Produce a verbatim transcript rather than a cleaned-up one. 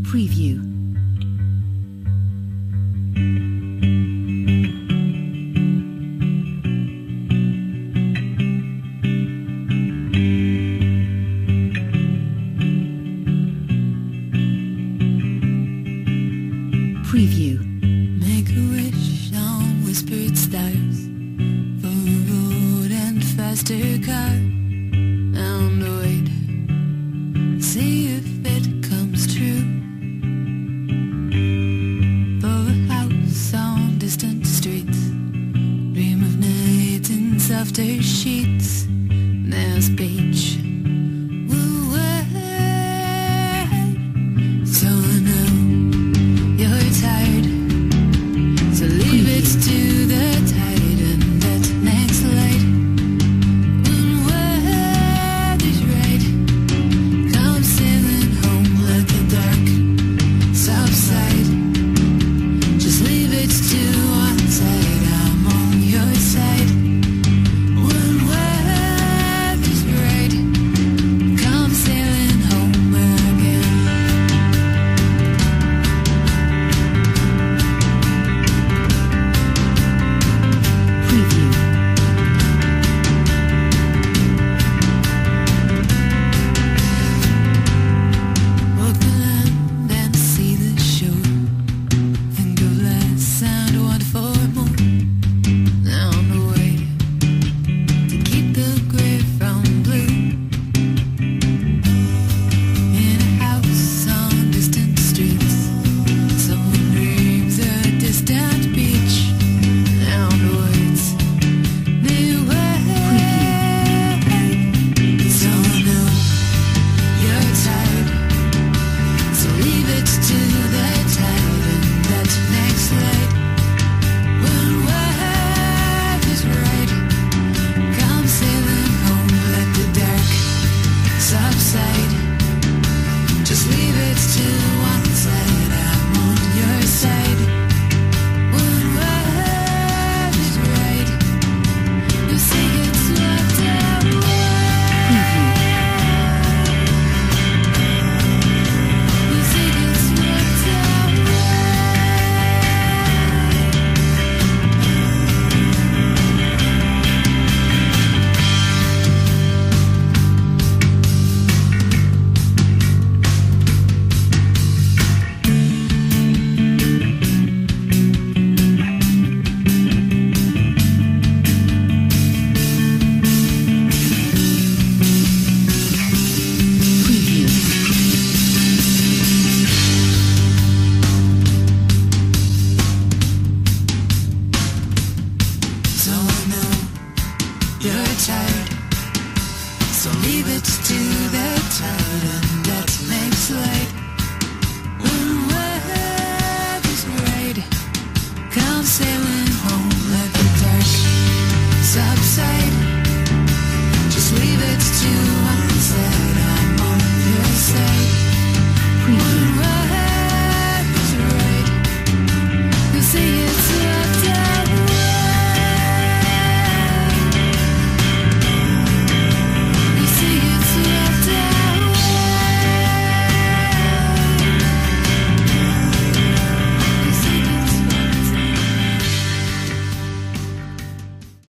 Preview. Preview. Make a wish on whispered stars for a road and faster car. And wait, see if it comes true. For a house on distant streets, dream of nights in softer sheets. There's beach. Woo, wait. So I know you're tired, so leave it to the tide and that next light. When weather's right, come sailing home like the dark subside. Just leave it to one side, I'm on your side. When weather's right, come sailing home again. Preview. Walk the land and see the shore. Think of less and want for more. Now on the way to keep the gray from blue. In a house on distant streets, someone dreams a distant beach. Now on the waits, they wait. So I know you're tired, so leave it to the tide and that next light. When weather's right, come sailing home, let the dark subside. Just leave it to one side, I'm on your side. When weather's right, you see it's swept away. You see it's swept away. Preview. So I know you're tired, so leave it to the tide and that next light. When weather's right, come sailing